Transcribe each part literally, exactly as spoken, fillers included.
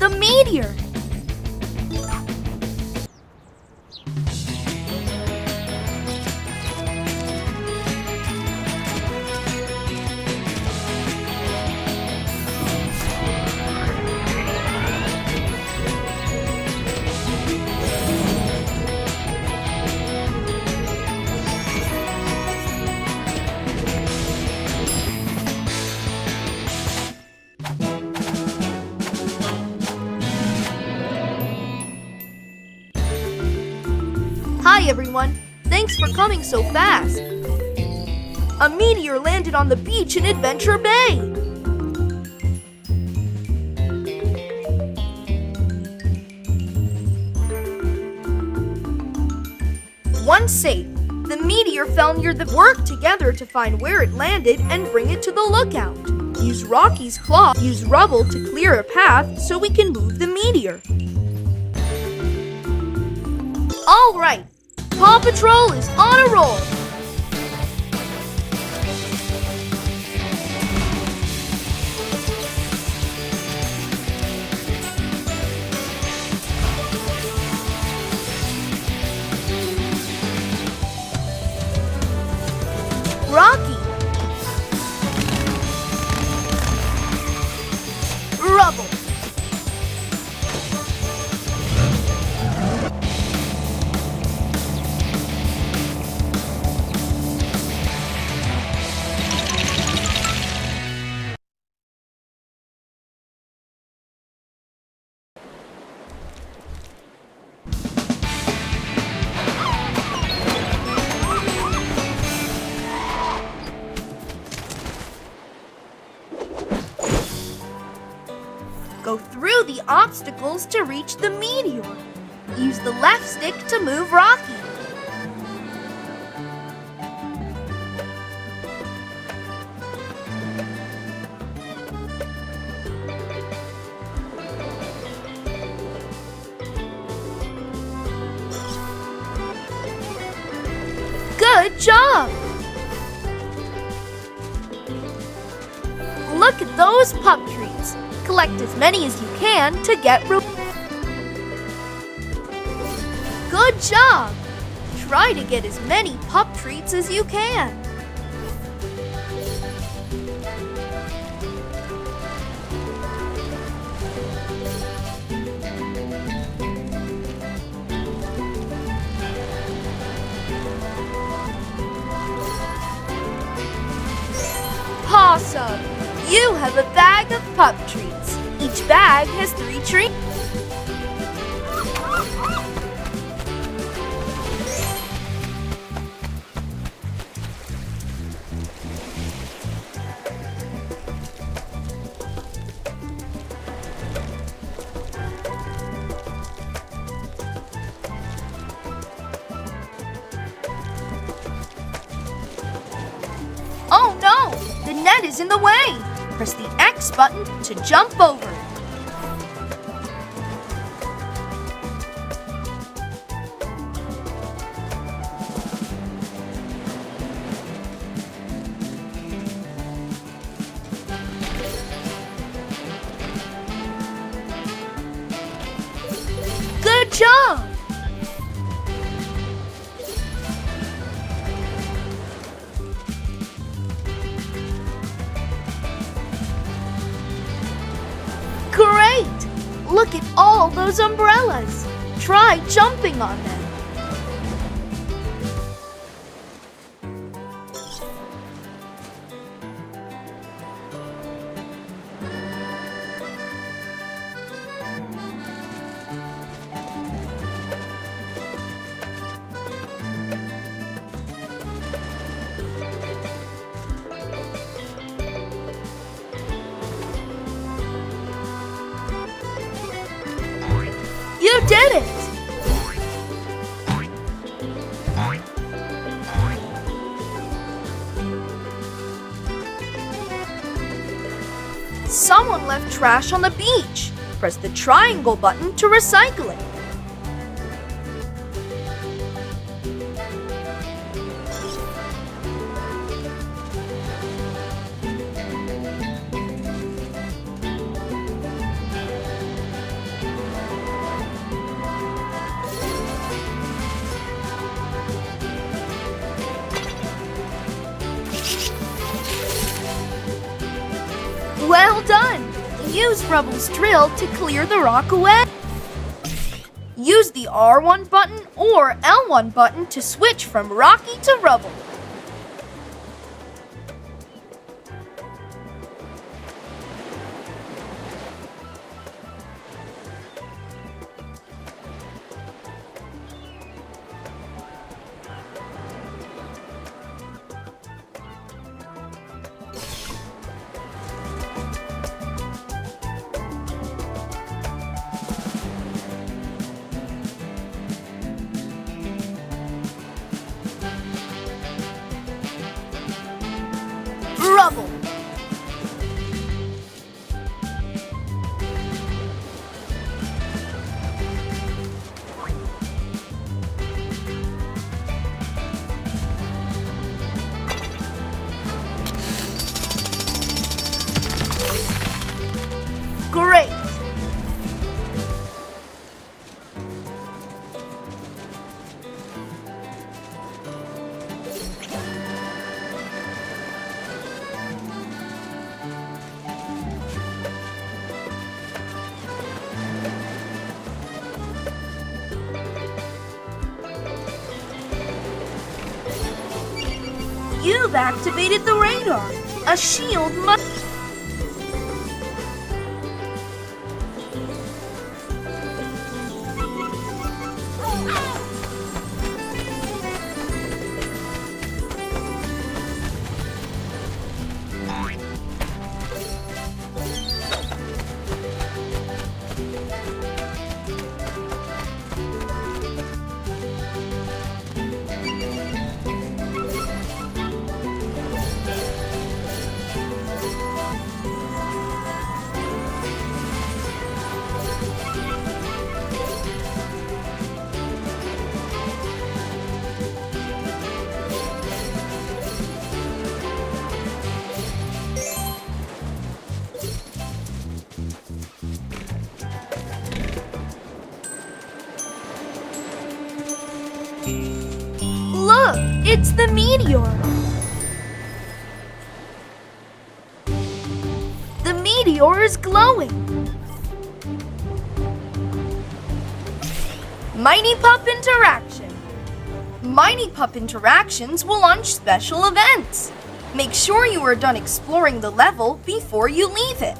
the meteor. Hi everyone, thanks for coming so fast. A meteor landed on the beach in Adventure Bay. Once safe, the meteor fell near the work together to find where it landed and bring it to the lookout. Use Rocky's claw, use rubble to clear a path so we can move the meteor. All right. Paw Patrol is on a roll! Rocky! Rubble! Go through the obstacles to reach the meteor. Use the left stick to move Rocky. Good job! Look at those pup treats. Collect as many as you can to get room. Good job! Try to get as many pup treats as you can. Awesome! You have a bag of pup treats. Each bag has three treats. Oh no! The net is in the way! Press the X button to jump over it. Good job! Great! Look at all those umbrellas. Try jumping on them. You did it! Someone left trash on the beach. Press the triangle button to recycle it. done! Use Rubble's drill to clear the rock away. Use the R one button or L one button to switch from Rocky to Rubble. Rubble. Great. You've activated the radar. A shield must... Look, it's the meteor. The meteor is glowing. Mighty Pup Interaction. Mighty Pup Interactions will launch special events. Make sure you are done exploring the level before you leave it.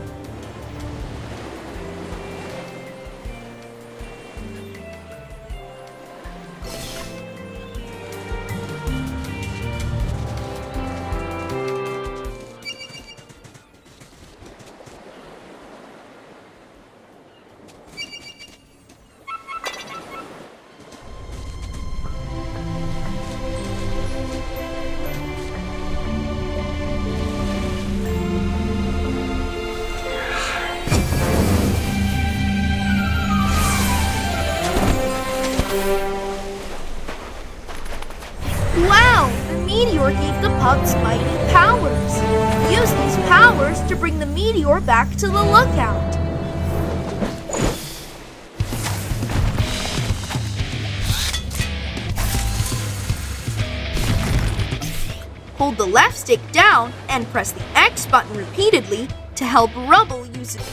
Wow! The meteor gave the pups mighty powers. Use these powers to bring the meteor back to the lookout. Hold the left stick down and press the X button repeatedly to help Rubble use it.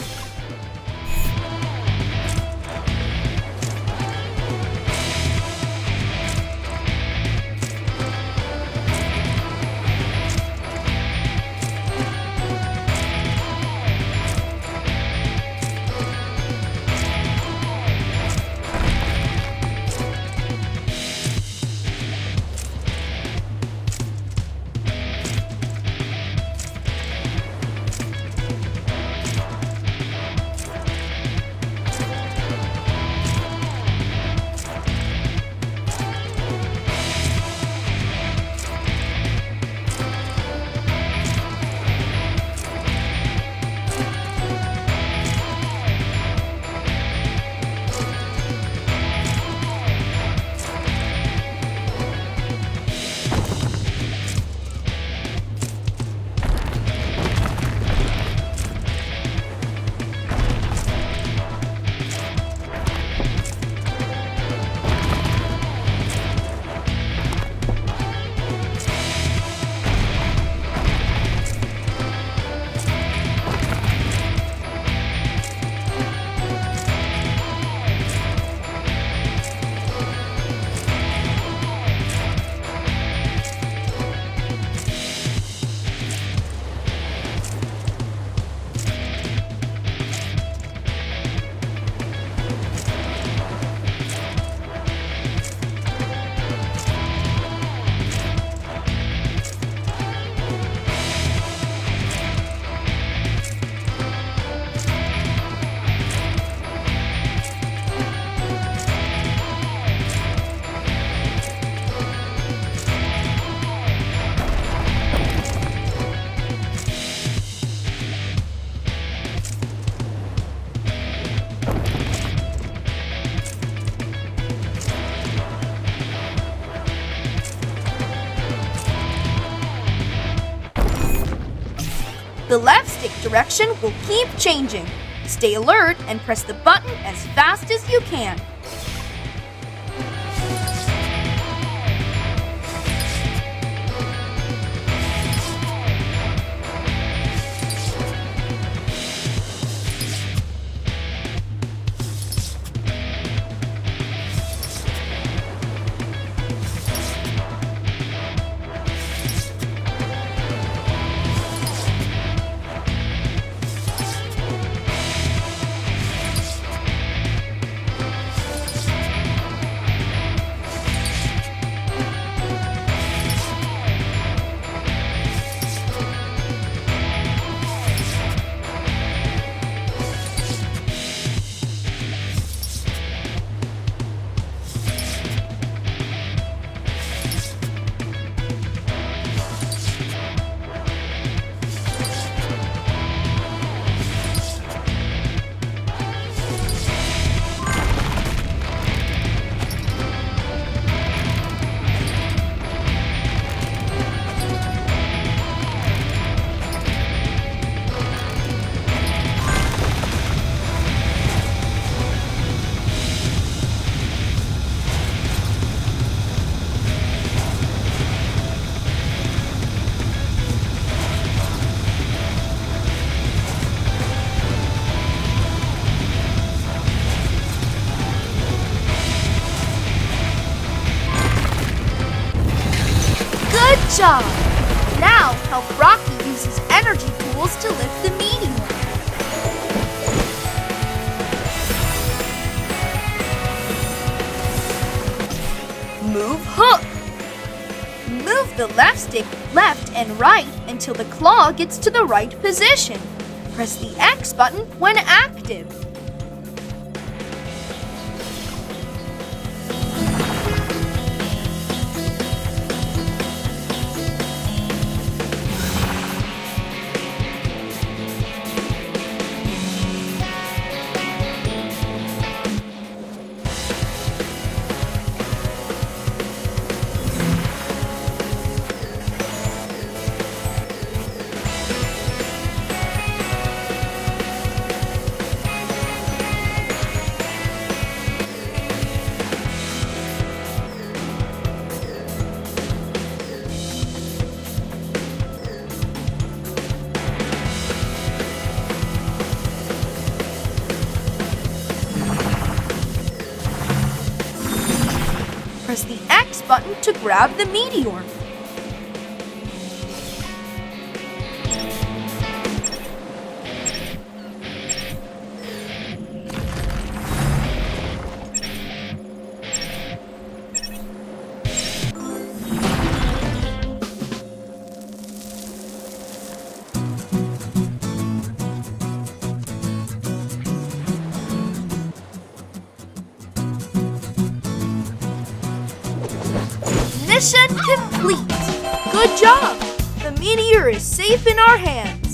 The left stick direction will keep changing. Stay alert and press the button as fast as you can. Good job! Now help Rocky use his energy tools to lift the meteor. Move hook. Move the left stick left and right until the claw gets to the right position. Press the X button when active. Press the X button to grab the meteor. Mission complete! Good job! The meteor is safe in our hands.